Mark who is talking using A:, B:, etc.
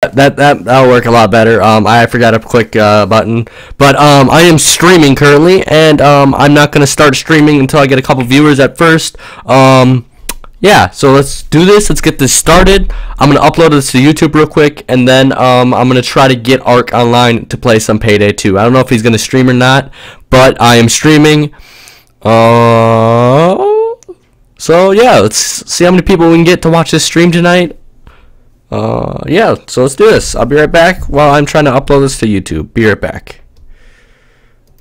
A: That'll work a lot better. I forgot a quick button, but I am streaming currently, and I'm not gonna start streaming until I get a couple viewers at first. Yeah, so let's do this. Let's get this started. I'm gonna upload this to YouTube real quick, and then I'm gonna try to get Ark online to play some Payday 2. I don't know if he's gonna stream or not, but I am streaming. So yeah, let's see how many people we can get to watch this stream tonight. Yeah, so let's do this. I'll be right back while I'm trying to upload this to YouTube. Be right back.